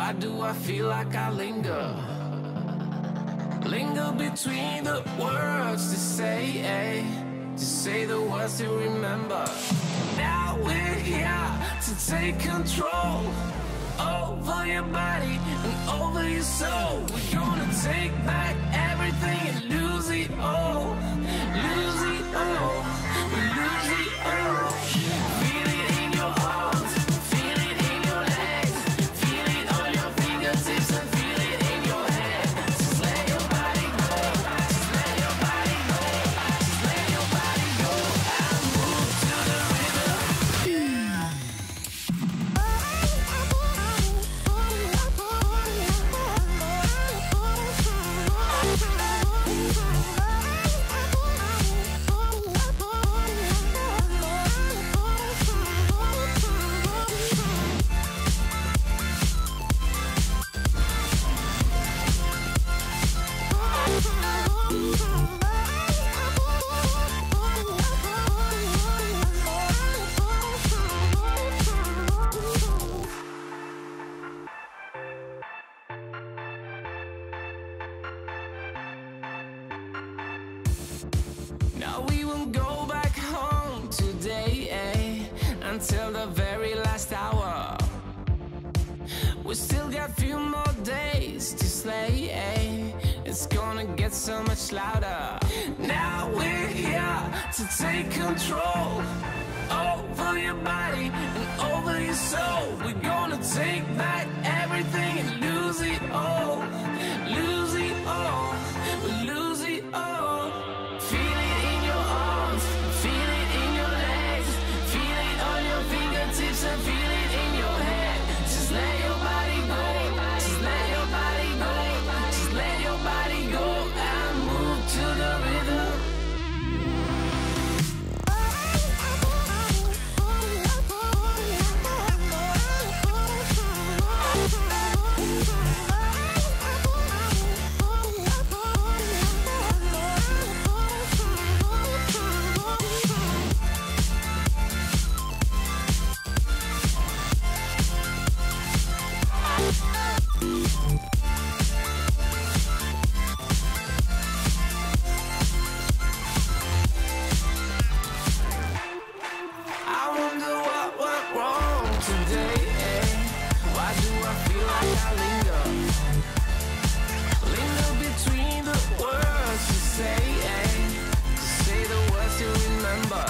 Why do I feel like I linger? Linger between the words to say the words to remember. Now we're here to take control over your body and over your soul. We're gonna take back everything and lose it all. Lose it all. We lose it all. Feel it in your arms, feel it in your legs, feel it on your fingertips and feel it in your head. Just let your body go, just let your body go, just let your body go and move to the rhythm. Now we won't go back home today, until the very last hour. We still got a few more days to slay, it's gonna get so much louder. Now we're here to take control over your body and over your soul. We're gonna take back everything and lose it all. Lose it all, we lose it all. Feel it in your arms, feel it in your legs, feel it on your fingertips and feel it in your head. Just let your body go, just let your body go, just let your body go and move to the rhythm. I wonder what went wrong today, Why do I feel like I linger? Linger between the words to say the words to remember.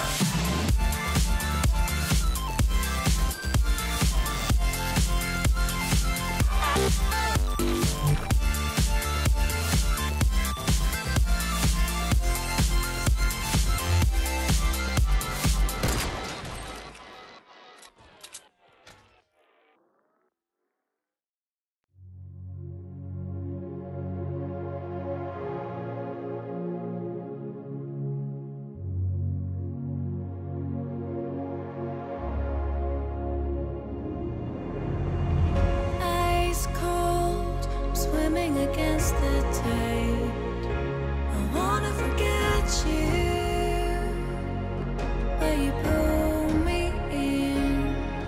Ice cold, swimming against the tide. I wanna forget you, but you pull me in.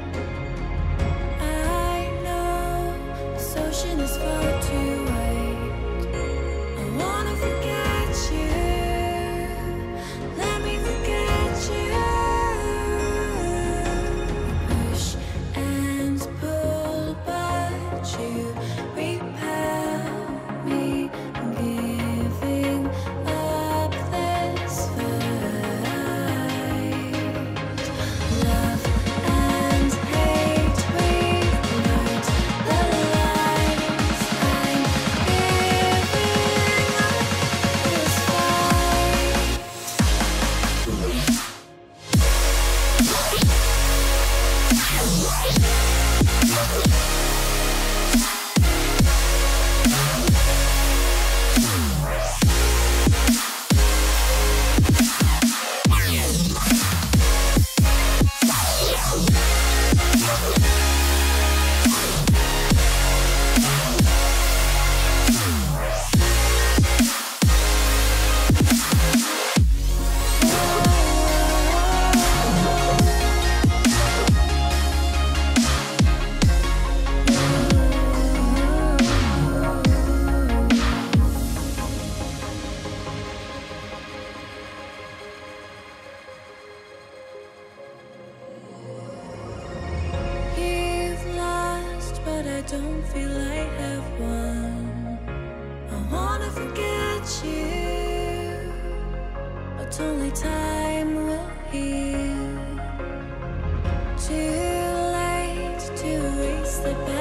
I know this ocean is far too wide. I wanna forget you, let me forget you. Push and pull, but you repel me, giving up this fight. Love and hate, we've learned the lines. I'm giving up this fight. forget you, but only time will heal. Too late to erase the past.